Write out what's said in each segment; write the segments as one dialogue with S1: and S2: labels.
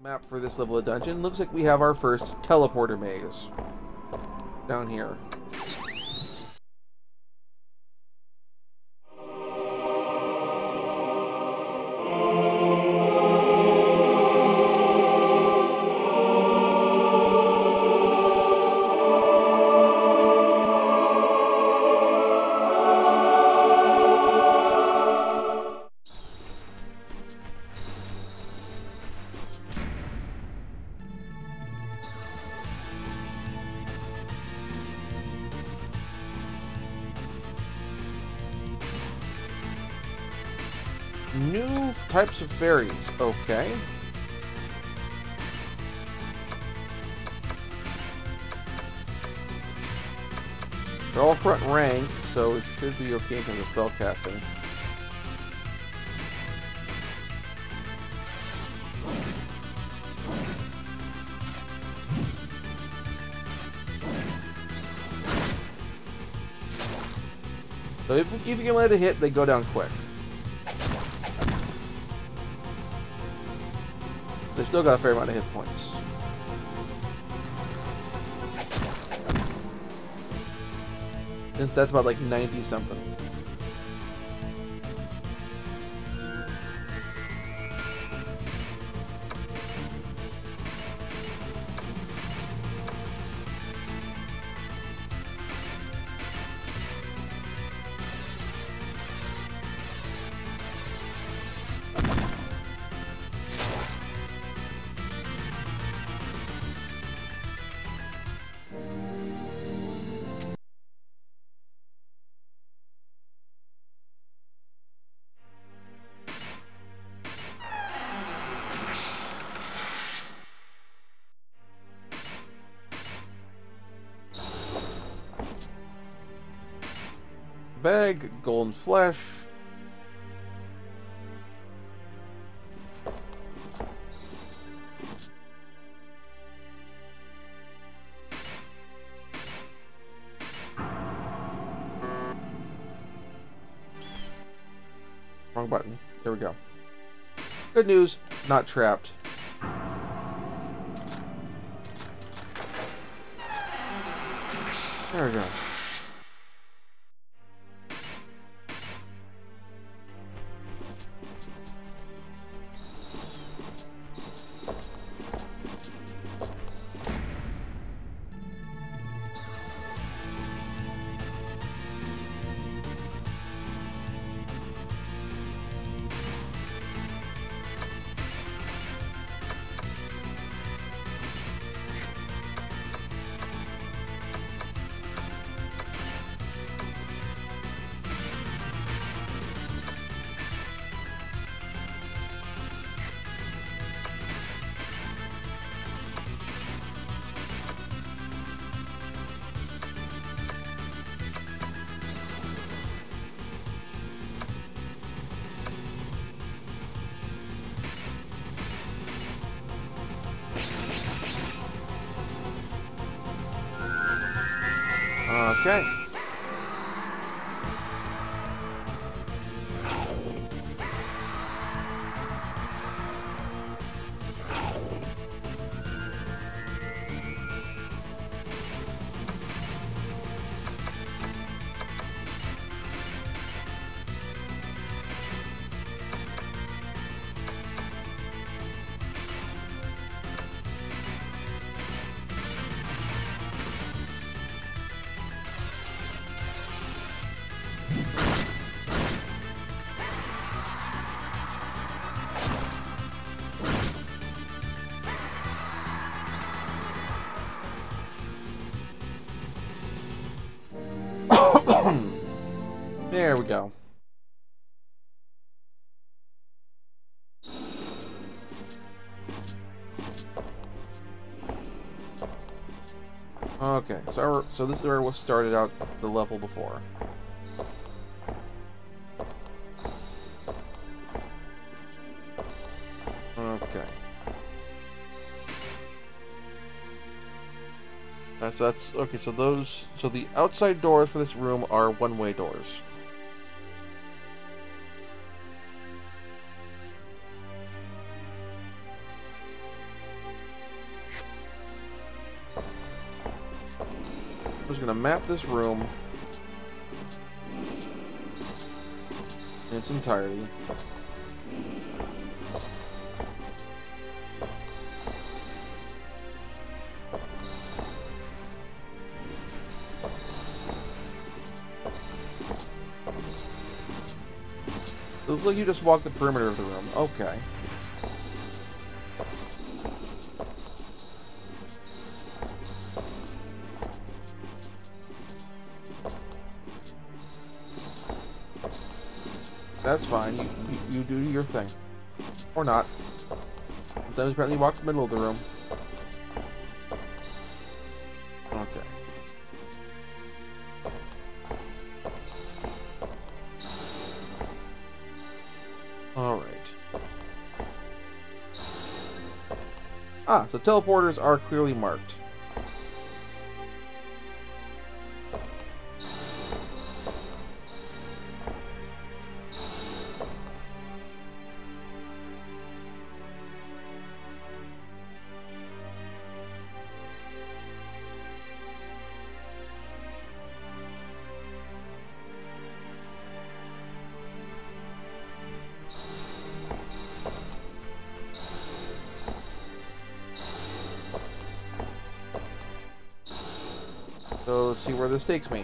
S1: The map for this level of dungeon. Looks like we have our first teleporter maze down here. New types of fairies. Okay. They're all front rank, so it should be okay in terms of spell casting. So if you can let it hit, they go down quick. They've still got a fair amount of hit points. Since that's about like 90 something. Bag, golden flesh. Wrong button. There we go. Good news, not trapped. There we go. Okay. There we go. Okay, so this is where we started out the level before. Okay. That's okay. So the outside doors for this room are one-way doors. just going to map this room in its entirety. It looks like you just walked the perimeter of the room. Okay. That's fine. You do your thing. Or not. Sometimes apparently you walk the middle of the room. Okay. Alright. Ah, so teleporters are clearly marked. So let's see where this takes me.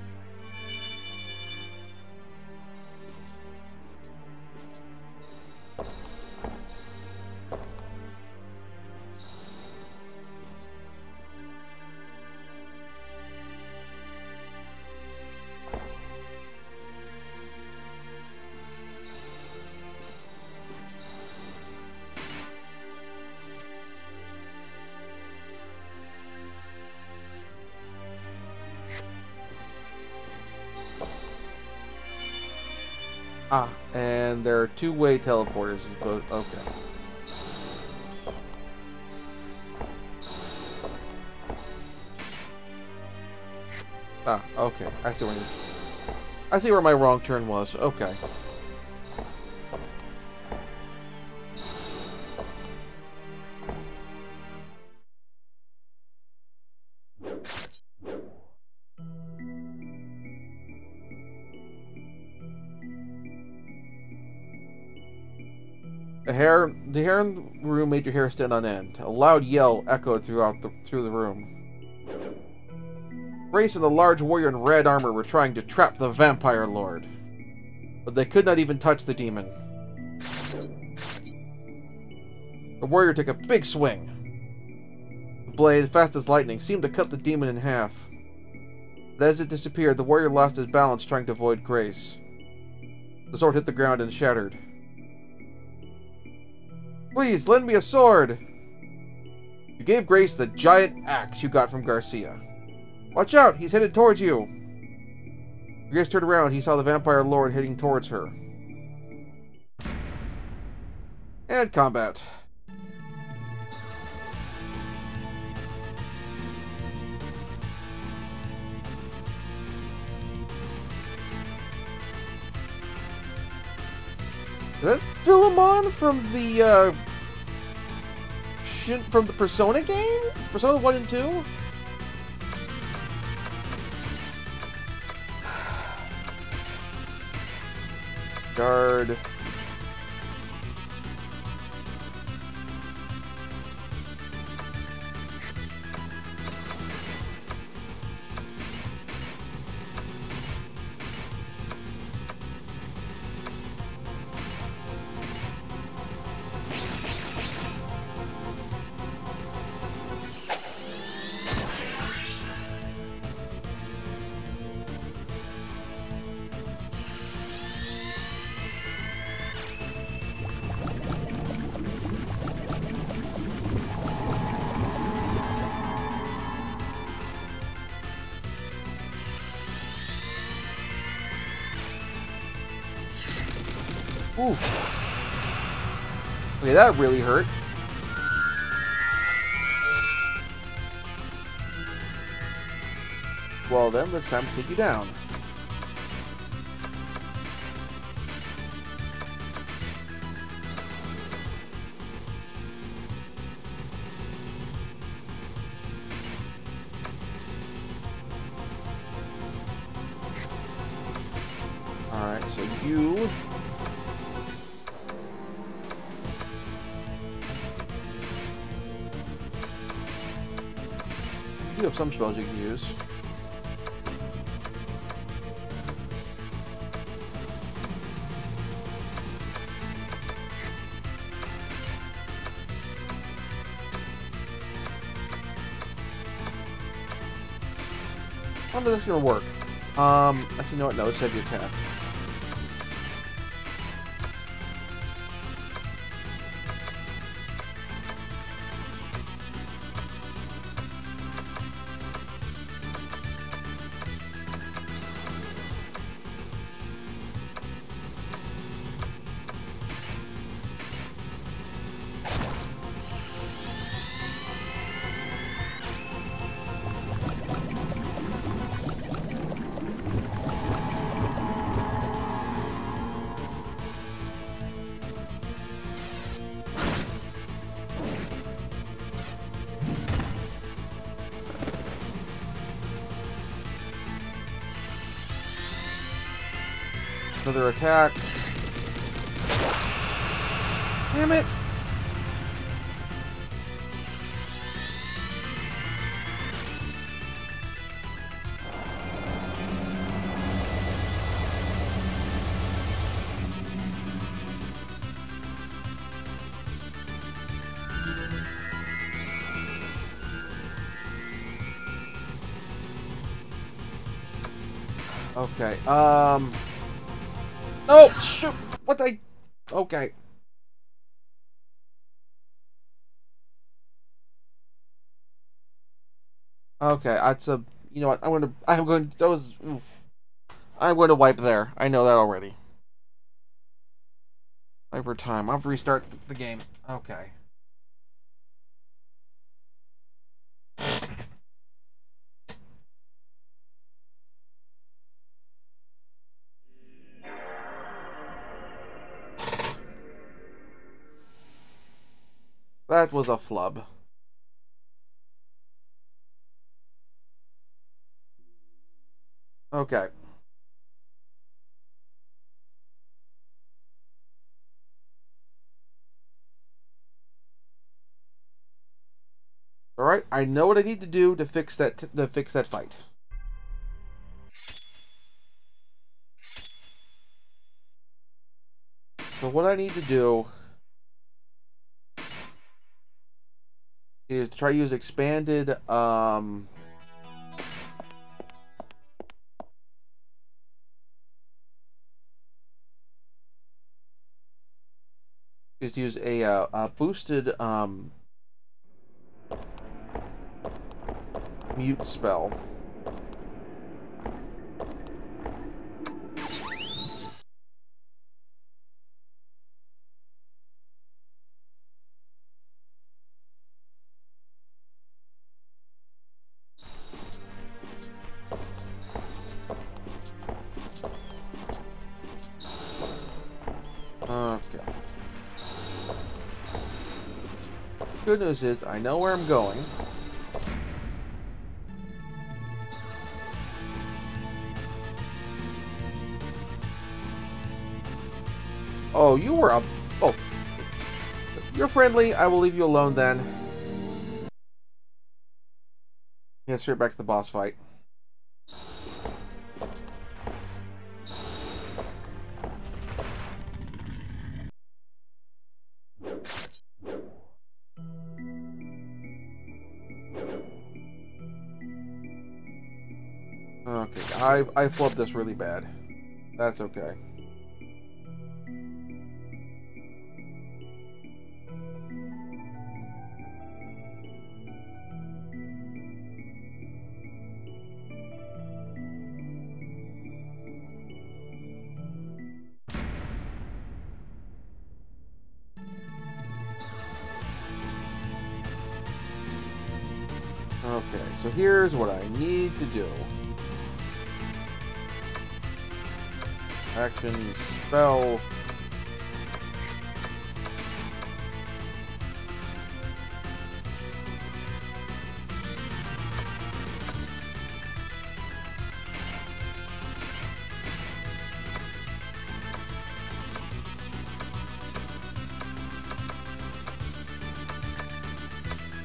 S1: Ah, and there are two-way teleporters. Okay. Ah, okay. I see where my wrong turn was. Okay. The hair in the room made your hair stand on end. A loud yell echoed through the room. Grace and the large warrior in red armor were trying to trap the vampire lord, but they could not even touch the demon. The warrior took a big swing. The blade, fast as lightning, seemed to cut the demon in half. But as it disappeared, the warrior lost his balance trying to avoid Grace. The sword hit the ground and shattered. Please, lend me a sword! You gave Grace the giant axe you got from Garcia. Watch out! He's headed towards you! Grace turned around. He saw the vampire lord heading towards her. And combat. Is that Philemon from the Persona game? Persona 1 and 2? Guard. Oof. Okay, that really hurt. Well then, it's time to take you down. You. You have some spells you can use. I don't think that's gonna work. Actually, you know what? No, let's have your attack. Another attack. Damn it! Okay, oh, shoot! What the... Okay. Okay, that's a... You know what, that was... Oof. I'm going to wipe there. I know that already. Over time. I'll have to restart the game. Okay. That was a flub. Okay. Alright, I know what I need to do to fix that fight. So what I need to do is try to use expanded is use a boosted mute spell. Okay. Good news is I know where I'm going. Oh, you were a... Oh. You're friendly. I will leave you alone then. Get straight back to the boss fight. Okay, I flubbed this really bad. That's okay. Okay, so here's what I need to do. Action, spell.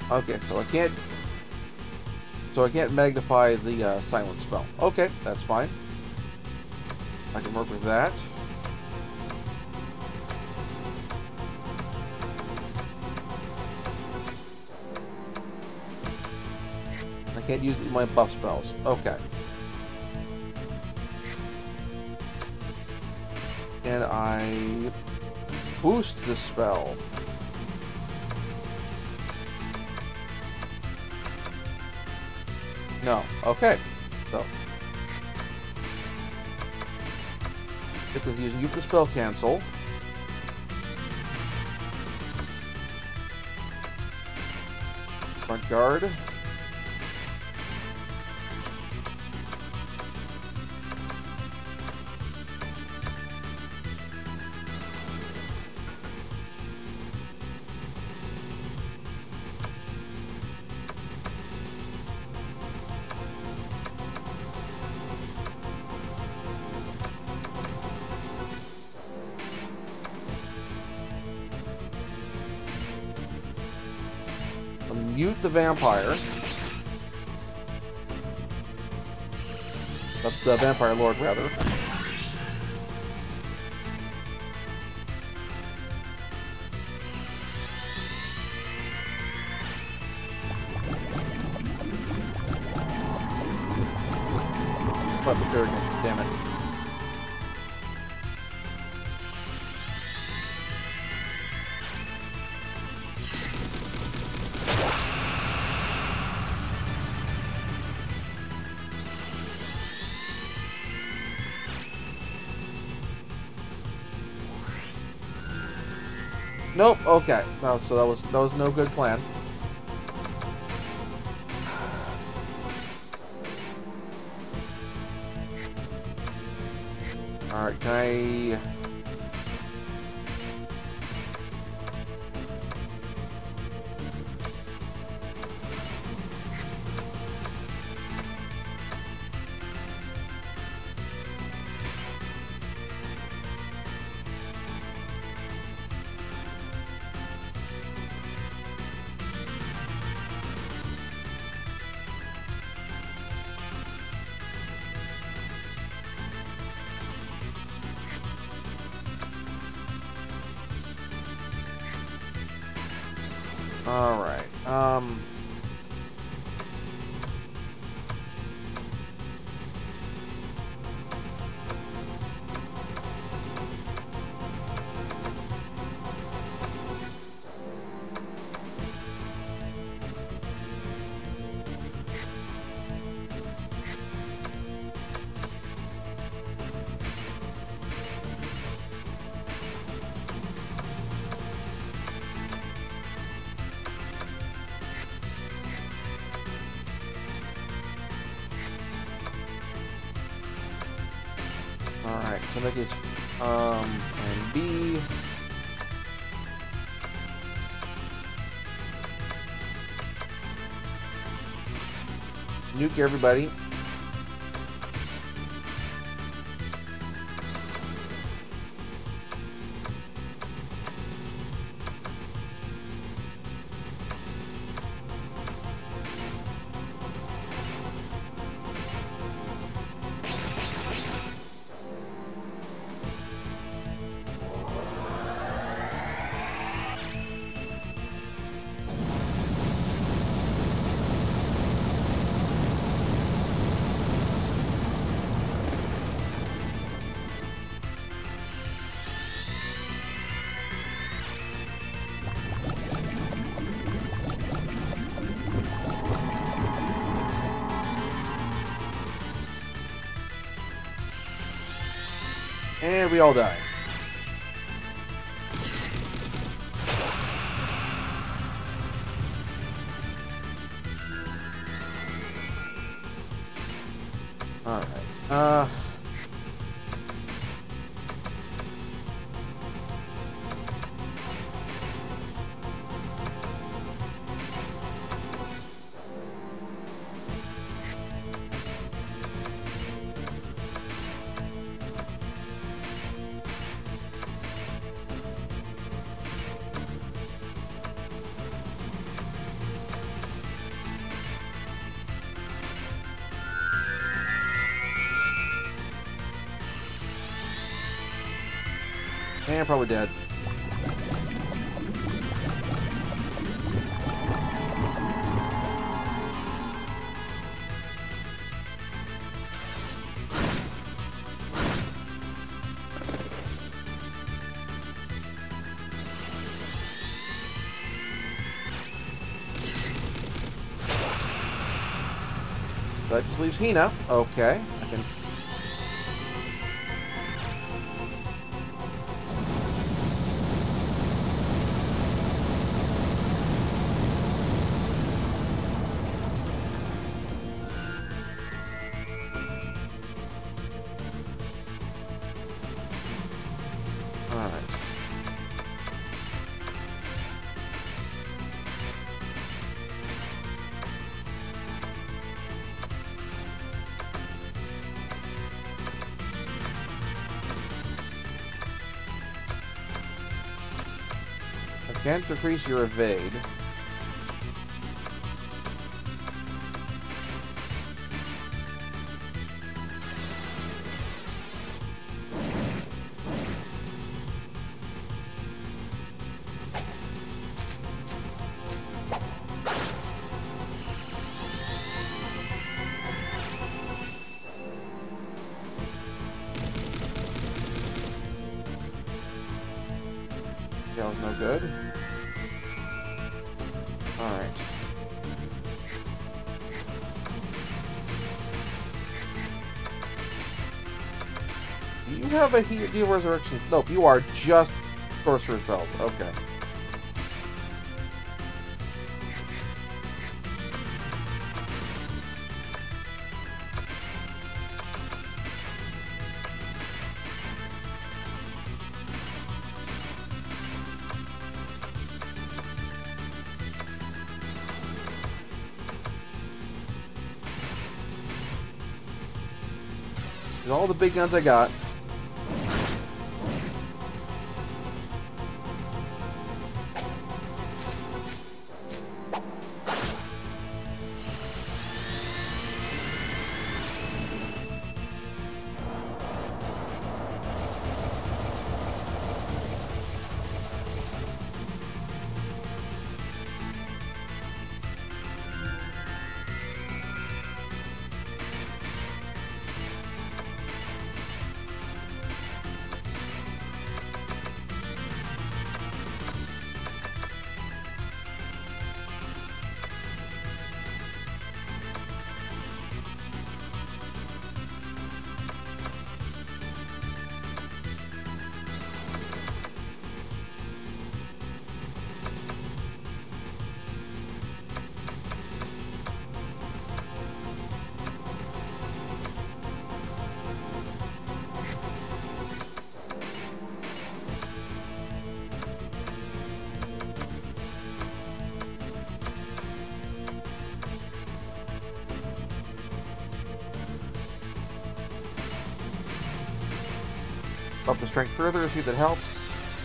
S1: Okay, so I can't... So I can't magnify the silent spell. Okay, that's fine. I can work with that. I can't use my buff spells. Okay. Can I boost the spell? No. Okay. So. Stick with using the spell cancel. Front guard. Mute the vampire. The vampire lord, rather. What the third? Damn it. Nope. Okay. No, so that was no good plan. All right. Can I? All right. Alright, so that is and B. Nuke everybody. And we all die. Alright. And probably dead. That just leaves Hina. Okay. I can... Alright. I can't decrease your evade. That was no good. Alright. Do you have a heal resurrection? Nope, you are just sorcerer's spells. Okay. And all the big guns I got. Up the strength further, see if that helps.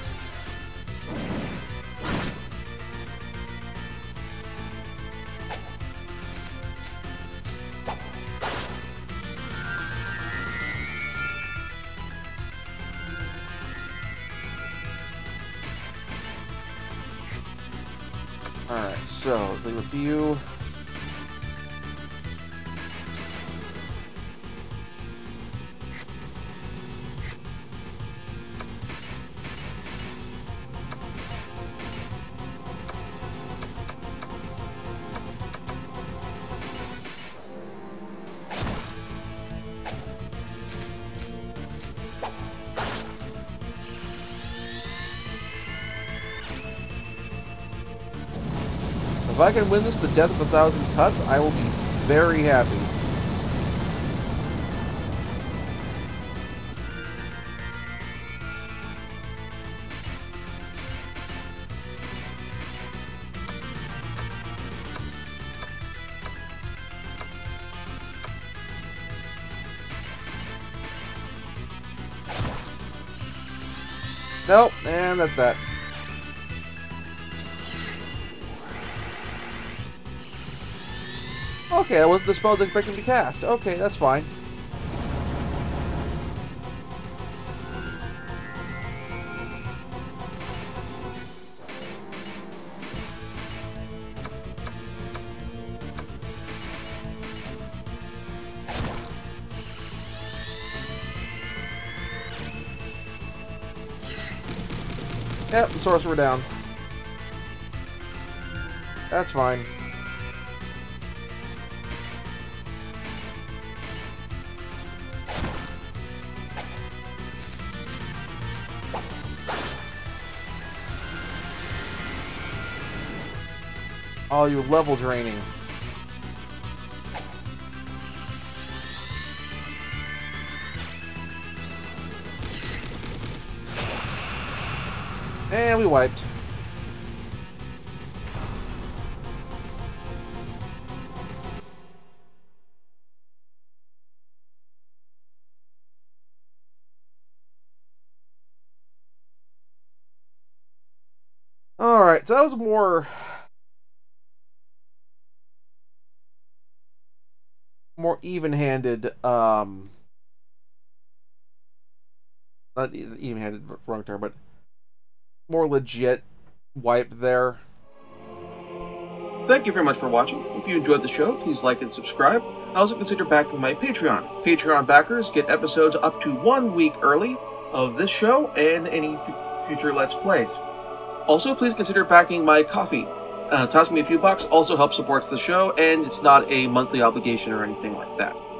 S1: Alright, so let's leave it to you. If I can win this the death of 1,000 cuts, I will be very happy. Nope, and that's that. Okay, that wasn't the spell I was expecting to cast. Okay, that's fine. Yep, the sorcerer down. That's fine. Oh, you're level draining. And we wiped. Alright, so that was more even-handed, not even-handed, wrong term, but more legit wipe there.
S2: Thank you very much for watching. If you enjoyed the show, please like and subscribe. Also consider backing my Patreon. Patreon backers get episodes up to 1 week early of this show and any future Let's Plays. Also, please consider backing my Ko-fi. Toss me a few bucks also helps support the show, and it's not a monthly obligation or anything like that.